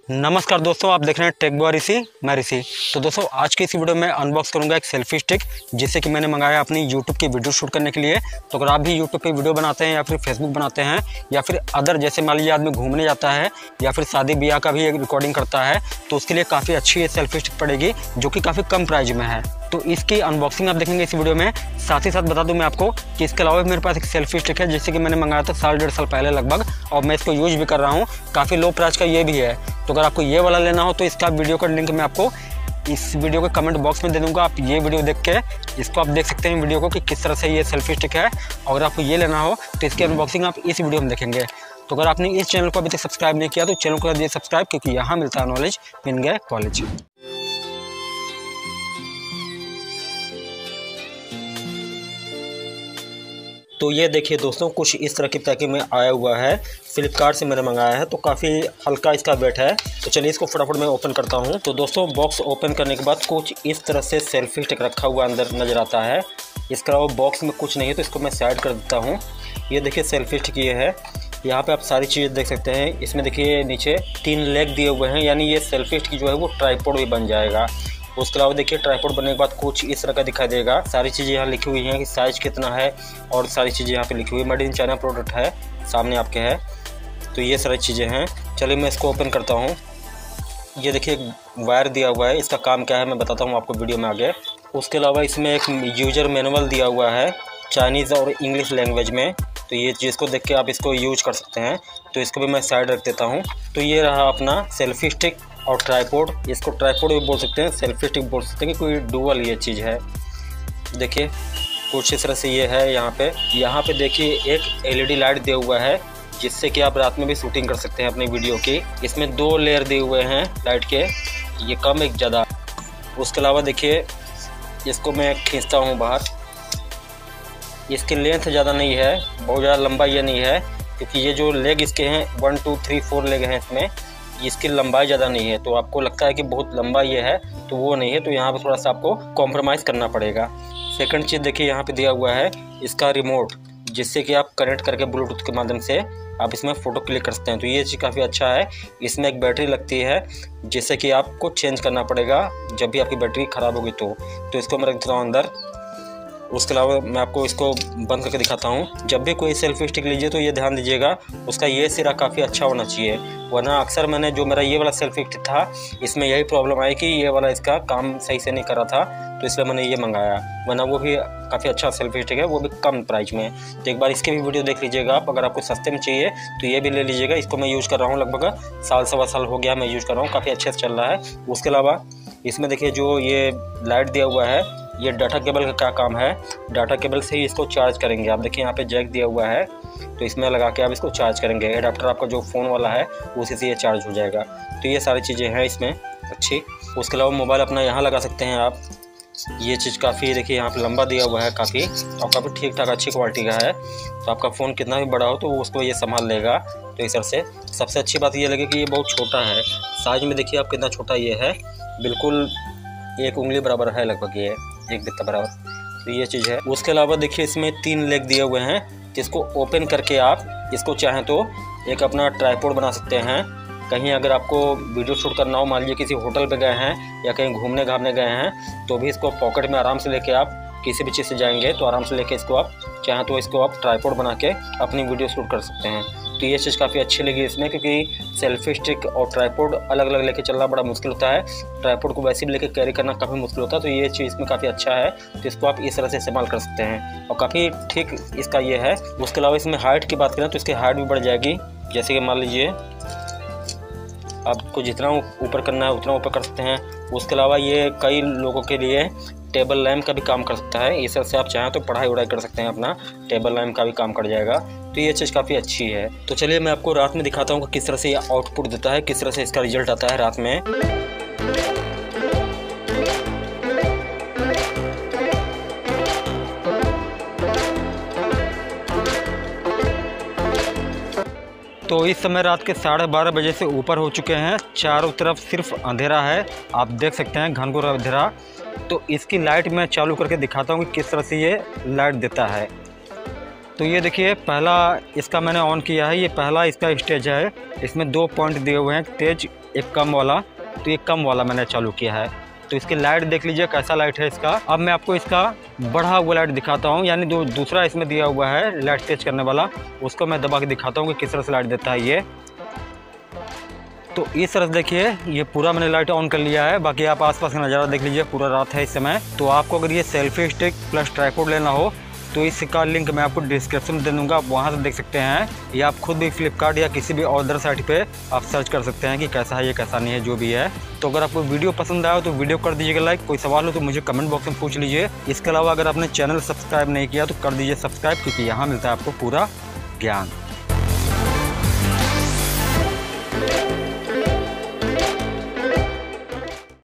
नमस्कार दोस्तों, आप देख रहे हैं टेक बॉय ऋषि, मैं ऋषि। तो दोस्तों आज की इस वीडियो में अनबॉक्स करूंगा एक सेल्फी स्टिक, जिससे कि मैंने मंगाया अपनी यूट्यूब की वीडियो शूट करने के लिए। तो अगर आप भी यूट्यूब पे वीडियो बनाते हैं या फिर फेसबुक बनाते हैं या फिर अदर, जैसे मान लीजिए आदमी घूमने जाता है या फिर शादी ब्याह का भी एक रिकॉर्डिंग करता है, तो उसके लिए काफ़ी अच्छी ये सेल्फी स्टिक पड़ेगी, जो कि काफ़ी कम प्राइस में है। तो इसकी अनबॉक्सिंग आप देखेंगे इस वीडियो में। साथ ही साथ बता दूं मैं आपको कि इसके अलावा मेरे पास एक सेल्फी स्टिक है, जिससे कि मैंने मंगाया था साल डेढ़ साल पहले लगभग, और मैं इसको यूज भी कर रहा हूँ। काफ़ी लो प्राइस का ये भी है। तो अगर आपको ये वाला लेना हो तो इसका वीडियो का लिंक मैं आपको इस वीडियो के कमेंट बॉक्स में दे दूंगा। आप ये वीडियो देख के इसको आप देख सकते हैं वीडियो को कि किस तरह से ये सेल्फी स्टिक है। और अगर आपको ये लेना हो तो इसकी अनबॉक्सिंग आप इस वीडियो में देखेंगे। तो अगर आपने इस चैनल को अभी तक सब्सक्राइब नहीं किया तो चैनल को कर दिए सब्सक्राइब, क्योंकि यहाँ मिलता है नॉलेज इन गए कॉलेज। तो ये देखिए दोस्तों, कुछ इस तरह की पैकिंग में आया हुआ है। फ्लिपकार्ट से मैंने मंगाया है, तो काफ़ी हल्का इसका वेट है। तो चलिए इसको फटाफट मैं ओपन करता हूँ। तो दोस्तों बॉक्स ओपन करने के बाद कुछ इस तरह से सेल्फी स्टिक रखा हुआ अंदर नज़र आता है। इसके अलावा बॉक्स में कुछ नहीं है, तो इसको मैं साइड कर देता हूँ। ये देखिए सेल्फी स्टिक ये है। यहाँ पे आप सारी चीज़ें देख सकते हैं। इसमें देखिए नीचे 3 लेग दिए हुए हैं, यानी ये सेल्फी स्टिक जो है वो ट्राइपॉड भी बन जाएगा। उसके अलावा देखिए ट्राइपॉड बनने के बाद कुछ इस तरह का दिखाई देगा। सारी चीज़ें यहाँ लिखी हुई हैं कि साइज़ कितना है, और सारी चीज़ें यहाँ पे लिखी हुई है। मेड इन चाइना प्रोडक्ट है, सामने आपके है। तो ये सारी चीज़ें हैं। चलिए मैं इसको ओपन करता हूँ। ये देखिए एक वायर दिया हुआ है, इसका काम क्या है मैं बताता हूँ आपको वीडियो में आगे। उसके अलावा इसमें एक यूजर मैनुअल दिया हुआ है चाइनीज़ और इंग्लिश लैंग्वेज में। तो ये चीज़ को देख के आप इसको यूज कर सकते हैं। तो इसको भी मैं साइड रख देता हूँ। तो ये रहा अपना सेल्फी स्टिक और ट्राइपॉड। इसको ट्राइपॉड भी बोल सकते हैं, सेल्फी स्टिक बोल सकते हैं, कि कोई डुअल ये चीज़ है। देखिए कुछ इस तरह से ये है। यहाँ पे देखिए एक LED लाइट दिया हुआ है, जिससे कि आप रात में भी शूटिंग कर सकते हैं अपनी वीडियो की। इसमें 2 लेयर दिए हुए हैं लाइट के, ये कम एक ज़्यादा। उसके अलावा देखिए इसको मैं खींचता हूँ बाहर। इसकी लेंथ ज़्यादा नहीं है, बहुत ज़्यादा लंबा ये नहीं है, क्योंकि ये जो लेग इसके हैं 1 2 3 4 लेग हैं इसमें, इसकी लंबाई ज़्यादा नहीं है। तो आपको लगता है कि बहुत लंबा ये है, तो वो नहीं है। तो यहाँ पे थोड़ा सा आपको कॉम्प्रोमाइज़ करना पड़ेगा। सेकंड चीज़ देखिए यहाँ पे दिया हुआ है इसका रिमोट, जिससे कि आप कनेक्ट करके ब्लूटूथ के माध्यम से आप इसमें फ़ोटो क्लिक कर सकते हैं। तो ये चीज़ काफ़ी अच्छा है। इसमें एक बैटरी लगती है, जिससे कि आपको चेंज करना पड़ेगा जब भी आपकी बैटरी ख़राब होगी। तो इसको मैं रख देता हूँ अंदर। उसके अलावा मैं आपको इसको बंद करके दिखाता हूँ। जब भी कोई सेल्फी स्टिक लीजिए तो ये ध्यान दीजिएगा उसका ये सिरा काफ़ी अच्छा होना चाहिए, वरना अक्सर मैंने जो मेरा ये वाला सेल्फी स्टिक था, इसमें यही प्रॉब्लम आई कि ये वाला इसका काम सही से नहीं कर रहा था। तो इसलिए मैंने ये मंगाया, वरना वो भी काफ़ी अच्छा सेल्फी स्टिक है, वो भी कम प्राइस में। तो एक बार इसकी भी वीडियो देख लीजिएगा आप। अगर आपको सस्ते में चाहिए तो ये भी ले लीजिएगा। इसको मैं यूज़ कर रहा हूँ, लगभग साल सवा साल हो गया मैं यूज़ कर रहा हूँ, काफ़ी अच्छे से चल रहा है। उसके अलावा इसमें देखिए जो ये लाइट दिया हुआ है, ये डाटा केबल का क्या काम है, डाटा केबल से ही इसको चार्ज करेंगे। आप देखिए यहाँ पे जैक दिया हुआ है, तो इसमें लगा के आप इसको चार्ज करेंगे। एडाप्टर आपका जो फ़ोन वाला है उसी से ये चार्ज हो जाएगा। तो ये सारी चीज़ें हैं इसमें अच्छी। उसके अलावा मोबाइल अपना यहाँ लगा सकते हैं आप। ये चीज़ काफ़ी देखिए यहाँ पे लंबा दिया हुआ है काफ़ी, और काफ़ी ठीक ठाक अच्छी क्वालिटी का है। तो आपका फ़ोन कितना भी बड़ा हो तो उसको ये संभाल लेगा। तो इस तरह से सबसे अच्छी बात ये लगी कि ये बहुत छोटा है। साइज में देखिए आप कितना छोटा ये है, बिल्कुल 1 उंगली बराबर है लगभग, ये 1 बित्ता बराबर। तो ये चीज़ है। उसके अलावा देखिए इसमें 3 लेग दिए हुए हैं, जिसको ओपन करके आप इसको चाहें तो एक अपना ट्राइपॉड बना सकते हैं। कहीं अगर आपको वीडियो शूट करना हो, मान लीजिए किसी होटल पे गए हैं या कहीं घूमने घामने गए हैं, तो भी इसको पॉकेट में आराम से लेके आप किसी भी चीज़ से जाएंगे तो आराम से लेके इसको आप चाहें तो इसको आप ट्राइपॉड बना के अपनी वीडियो शूट कर सकते हैं। तो ये चीज़ काफ़ी अच्छी लगी इसमें, क्योंकि सेल्फी स्टिक और ट्राइपॉड अलग अलग लेके चलना बड़ा मुश्किल होता है। ट्राइपॉड को वैसे भी लेके कैरी करना काफ़ी मुश्किल होता है। तो ये चीज़ इसमें काफ़ी अच्छा है। तो इसको आप इस तरह से इस्तेमाल कर सकते हैं, और काफ़ी ठीक इसका ये है। उसके अलावा इसमें हाइट की बात करें तो इसकी हाइट भी बढ़ जाएगी। जैसे कि मान लीजिए आपको जितना ऊपर करना है उतना ऊपर कर सकते हैं। उसके अलावा ये कई लोगों के लिए टेबल लैम्प का भी काम कर सकता है। इस तरह से आप चाहें तो पढ़ाई वढ़ाई कर सकते हैं, अपना टेबल लैम्प का भी काम कर जाएगा। तो ये चीज़ काफ़ी अच्छी है। तो चलिए मैं आपको रात में दिखाता हूँ कि किस तरह से ये आउटपुट देता है, किस तरह से इसका रिजल्ट आता है रात में। तो इस समय रात के 12:30 बजे से ऊपर हो चुके हैं। चारों तरफ सिर्फ अंधेरा है, आप देख सकते हैं घनघोर अंधेरा। तो इसकी लाइट मैं चालू करके दिखाता हूँ कि किस तरह से ये लाइट देता है। तो ये देखिए पहला इसका मैंने ऑन किया है, ये पहला इसका स्टेज है। इसमें 2 पॉइंट दिए हुए हैं, तेज एक कम वाला। तो ये कम वाला मैंने चालू किया है। तो इसकी लाइट देख लीजिए कैसा लाइट है इसका। अब मैं आपको इसका बढ़ा हुआ लाइट दिखाता हूँ, यानी दूसरा इसमें दिया हुआ है लाइट तेज करने वाला, उसको मैं दबा के दिखाता हूँ कि किस तरह से लाइट देता है ये। तो इस तरह से देखिए ये पूरा मैंने लाइट ऑन कर लिया है। बाकी आप आसपास का नज़ारा देख लीजिए, पूरा रात है इस समय। तो आपको अगर ये सेल्फी स्टिक प्लस ट्राइपॉड लेना हो तो इसका लिंक मैं आपको डिस्क्रिप्शन में दे दूँगा, आप वहाँ से देख सकते हैं, या आप खुद भी फ्लिपकार्ट या किसी भी अदर साइट पे आप सर्च कर सकते हैं कि कैसा है ये कैसा नहीं है, जो भी है। तो अगर आपको वीडियो पसंद आया तो वीडियो कर दीजिएगा लाइक। कोई सवाल हो तो मुझे कमेंट बॉक्स में पूछ लीजिए। इसके अलावा अगर आपने चैनल सब्सक्राइब नहीं किया तो कर दीजिए सब्सक्राइब, क्योंकि यहाँ मिलता है आपको पूरा ज्ञान।